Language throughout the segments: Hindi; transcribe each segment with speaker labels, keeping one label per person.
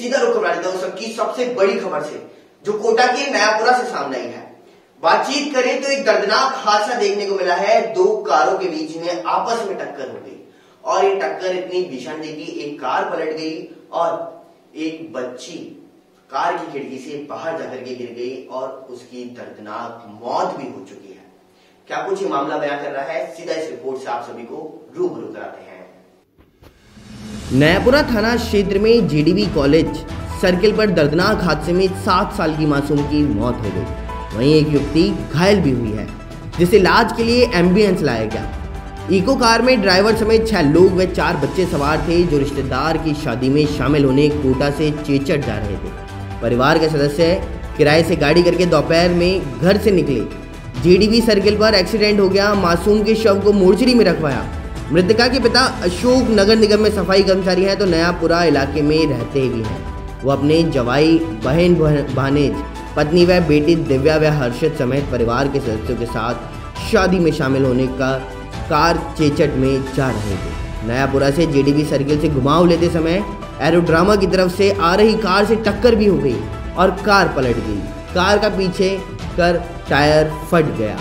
Speaker 1: सीधा रुख करवा देता हूं सबकी सबसे बड़ी खबर से, जो कोटा के नयापुरा से सामने आई है। बातचीत करें तो एक दर्दनाक हादसा देखने को मिला है। दो कारों के बीच में आपस में टक्कर हो गई और ये टक्कर इतनी भीषण थी कि एक कार पलट गई और एक बच्ची कार की खिड़की से बाहर जाकर के गिर गई और उसकी दर्दनाक मौत भी हो चुकी है। क्या कुछ ये मामला बयां कर रहा है, सीधा इस रिपोर्ट से आप सभी को रूबरू कराते हैं।
Speaker 2: नयापुरा थाना क्षेत्र में जीडीवी कॉलेज सर्किल पर दर्दनाक हादसे में 7 साल की मासूम की मौत हो गई। वहीं एक युवती घायल भी हुई है, जिसे इलाज के लिए एम्बुलेंस लाया गया। इको कार में ड्राइवर समेत 6 लोग व 4 बच्चे सवार थे, जो रिश्तेदार की शादी में शामिल होने कोटा से चेचट जा रहे थे। परिवार के सदस्य किराए से गाड़ी करके दोपहर में घर से निकले। जीडीवी सर्किल पर एक्सीडेंट हो गया। मासूम के शव को मोर्चरी में रखवाया। मृतका के पिता अशोक नगर निगम में सफाई कर्मचारी हैं, तो नयापुरा इलाके में रहते भी हैं। वो अपने जवाई, बहन, भानेज, पत्नी व बेटी दिव्या व हर्षित समेत परिवार के सदस्यों के साथ शादी में शामिल होने का कार चेचट में जा रहे थे। नयापुरा से जीडीवी सर्किल से घुमाव लेते समय एरोड्रामा की तरफ से आ रही कार से टक्कर भी हो गई और कार पलट गई। कार का पीछे कर टायर फट गया।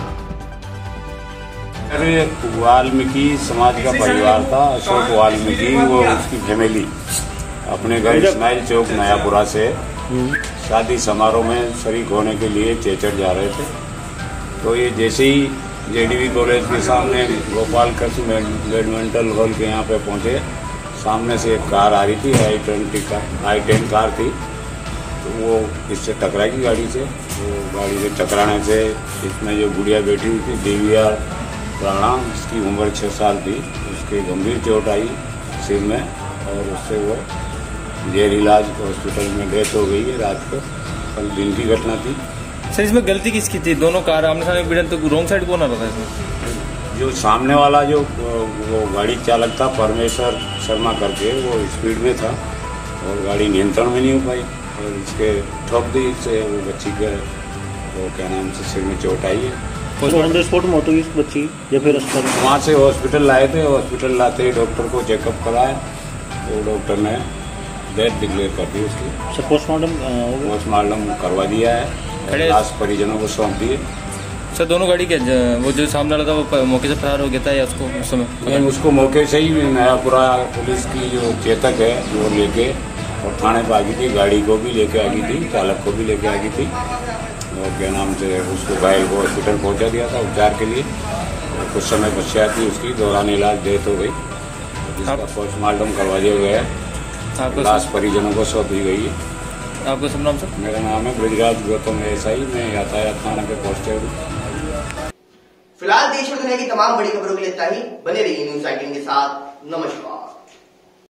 Speaker 3: अरे वाल्मीकि समाज का परिवार था, अशोक वाल्मीकि, वो उसकी फैमिली अपने घर इस्माइल चौक नयापुरा से शादी समारोह में शरीक होने के लिए चेचट जा रहे थे। तो ये जैसे ही जेडीवी कॉलेज के सामने गोपाल कृष्ण बैडमिंटन हॉल के यहाँ पे पहुँचे, सामने से एक कार आ रही थी, i10 कार थी। तो वो इससे टकराई गाड़ी से। वो गाड़ी से टकराने से इसमें जो गुड़िया बैठी हुई थी, दिव्या राणा, उसकी उम्र 6 साल थी, उसके गंभीर चोट आई सिर में और उससे वो जेर इलाज हॉस्पिटल में डेथ हो गई है। रात को कल दिन की घटना थी।
Speaker 4: सर, इसमें गलती किसकी थी? दोनों कार आमने सामने भिड़न, तो रॉन्ग साइड कौन आ रहा था इसमें?
Speaker 3: जो सामने वाला जो वो गाड़ी चालक था परमेश्वर शर्मा करके, वो स्पीड में था और गाड़ी नियंत्रण में नहीं हो पाई और इसके ठोक दी से वो बच्ची के वो क्या नाम से सिर में चोट आई है।
Speaker 5: ऑन द स्पॉट मौत हुई बच्ची या फिर
Speaker 3: वहाँ से हॉस्पिटल लाए थे। हॉस्पिटल लाते ही डॉक्टर को चेकअप कराया तो डॉक्टर ने डेथ डिक्लेयर कर दी उसकी। पोस्टमार्टम करवा दिया है, लाश परिजनों को सौंप दिए।
Speaker 4: सर, दोनों गाड़ी के वो जो सामने वाला था वो मौके से फरार हो गया था या उसको उस समय?
Speaker 3: उसको मौके से ही नयापुरा पुलिस की जो चेतक है वो लेके और थाने पर आ गई थी। गाड़ी को भी लेके आ गई थी, चालक को भी लेके आ गई थी और क्या नाम से उसको घायल को हॉस्पिटल पहुंचा दिया था उपचार के लिए। कुछ समय पश्चात ही उसकी दौरान इलाज डेथ हो गई, जिसका पोस्टमार्टम करवा दिया गया है। लाश परिजनों को सौंप दी गई है।
Speaker 4: आपका सब नाम? सर,
Speaker 3: मेरा नाम है ब्रजराज गौतम एसआई, मैं यातायात थाना के कांस्टेबल हूँ।
Speaker 1: फिलहाल देश और दुनिया की तमाम बड़ी खबरों के लिए इतना ही। बने रहिए न्यूज़ 18 के साथ। नमस्कार।